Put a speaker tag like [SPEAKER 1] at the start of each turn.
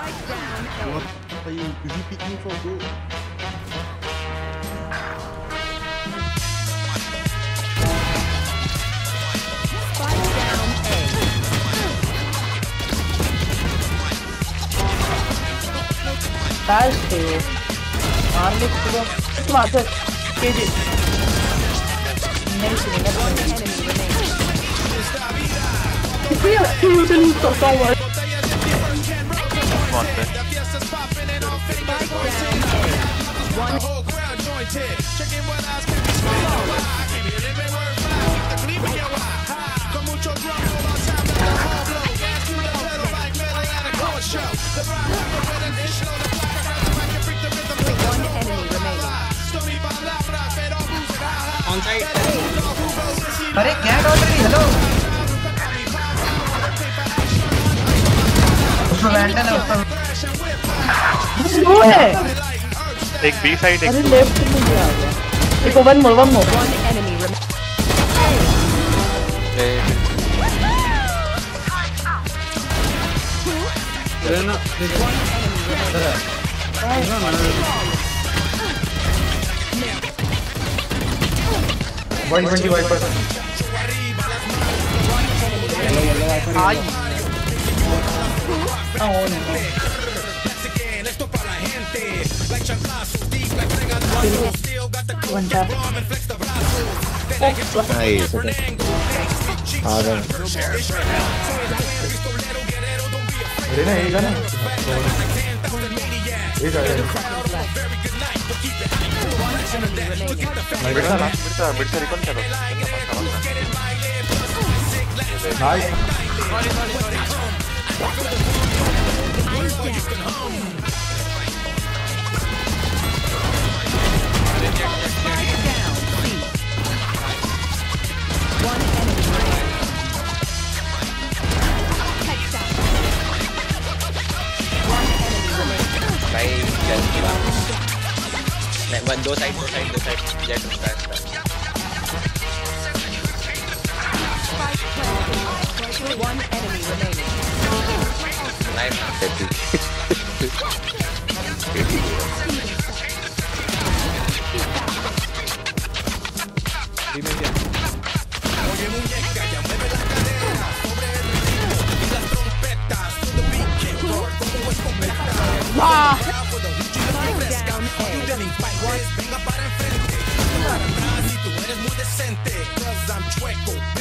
[SPEAKER 1] What are you repeating for, bro?
[SPEAKER 2] Haste. Marlik juga. Itu ada. KJ. नहीं सुनेगा तो नहीं usually talk about
[SPEAKER 3] अरे क्या डॉट रही हेलो उसमें वैंडल है उसमें
[SPEAKER 2] वो है
[SPEAKER 4] एक बी साइड एक
[SPEAKER 2] अरे लेफ्ट में आ गया एक one more
[SPEAKER 3] White 20 white person.
[SPEAKER 2] Ay. One tap.
[SPEAKER 1] Nice. Okay.
[SPEAKER 4] Birsa recall करो
[SPEAKER 1] Nice.
[SPEAKER 5] दो side jet
[SPEAKER 6] One enemy remaining.
[SPEAKER 5] Nice.
[SPEAKER 6] Wow. Down A.